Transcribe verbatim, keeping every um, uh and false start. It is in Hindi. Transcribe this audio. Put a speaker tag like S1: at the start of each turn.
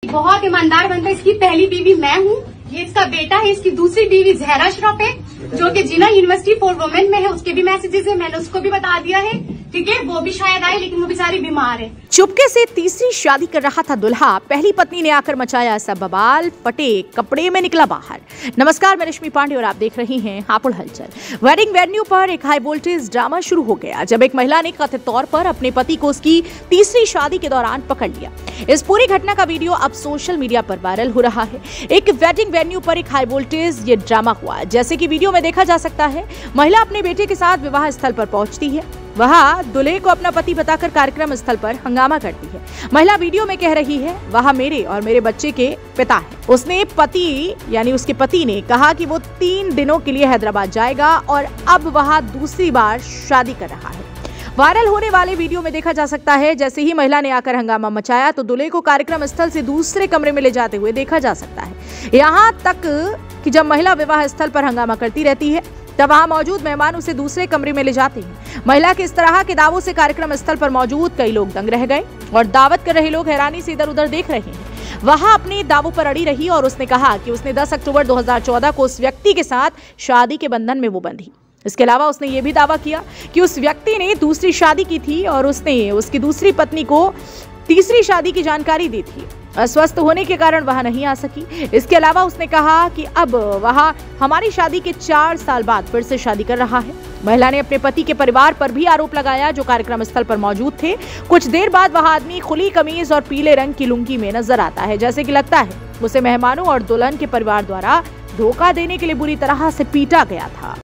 S1: बहुत ईमानदार बनता है। इसकी पहली बीवी मैं हूँ, ये इसका बेटा है, इसकी दूसरी बीवी जहरा अशरफ है जो कि जिना यूनिवर्सिटी फॉर वुमेन में है। उसके भी मैसेजेस है, मैंने उसको भी बता दिया है, ठीक है। वो भी शायद आए, लेकिन वो बेचारी बीमार है।
S2: चुपके से तीसरी शादी कर रहा था दुल्हा, पहली पत्नी ने आकर मचाया ऐसा बवाल, फटे कपड़े में निकला बाहर। नमस्कार, मैं रश्मि पांडे और आप देख रही हैं हापुड़ हलचल। वेडिंग वेन्यू पर एक हाई वोल्टेज ड्रामा शुरू हो गया जब एक महिला ने कथित तौर पर अपने पति को उसकी तीसरी शादी के दौरान पकड़ लिया। इस पूरी घटना का वीडियो अब सोशल मीडिया पर वायरल हो रहा है। एक वेडिंग वेन्यू पर एक हाई वोल्टेज ये ड्रामा हुआ। जैसे कि वीडियो में देखा जा सकता है, महिला अपने बेटे के साथ विवाह स्थल पर पहुंचती है। वह दूल्हे को अपना पति बताकर कार्यक्रम स्थल पर हंगामा करती है। महिला वीडियो में कह रही है, वह मेरे और मेरे बच्चे के पिता है। उसने पति यानी उसके पति ने कहा कि वो तीन दिनों के लिए हैदराबाद जाएगा और अब वह दूसरी बार शादी कर रहा है। वायरल होने वाले वीडियो में देखा जा सकता है, जैसे ही महिला ने आकर हंगामा मचाया तो दूल्हे को कार्यक्रम स्थल से दूसरे कमरे में ले जाते हुए देखा जा सकता है। यहाँ तक कि जब महिला विवाह स्थल पर हंगामा करती रहती है तब वहां मौजूद मेहमान उसे दूसरे कमरे में ले जाते हैं। महिला के इस तरह के दावों से कार्यक्रम स्थल पर मौजूद कई लोग दंग रह गए और दावत कर रहे लोग हैरानी से इधर उधर देख रहे हैं। वहां अपने दावों पर अड़ी रही और उसने कहा कि उसने दस अक्टूबर दो हज़ार चौदह को उस व्यक्ति के साथ शादी के बंधन में वो बंधी। इसके अलावा उसने ये भी दावा किया कि उस व्यक्ति ने दूसरी शादी की थी और उसने उसकी दूसरी पत्नी को तीसरी शादी की जानकारी दी थी। अस्वस्थ होने के कारण वह नहीं आ सकी। इसके अलावा उसने कहा कि अब वह हमारी शादी के चार साल बाद फिर से शादी कर रहा है। महिला ने अपने पति के परिवार पर भी आरोप लगाया जो कार्यक्रम स्थल पर मौजूद थे। कुछ देर बाद वह आदमी खुली कमीज और पीले रंग की लुंगी में नजर आता है। जैसे कि लगता है उसे मेहमानों और दुल्हन के परिवार द्वारा धोखा देने के लिए बुरी तरह से पीटा गया था।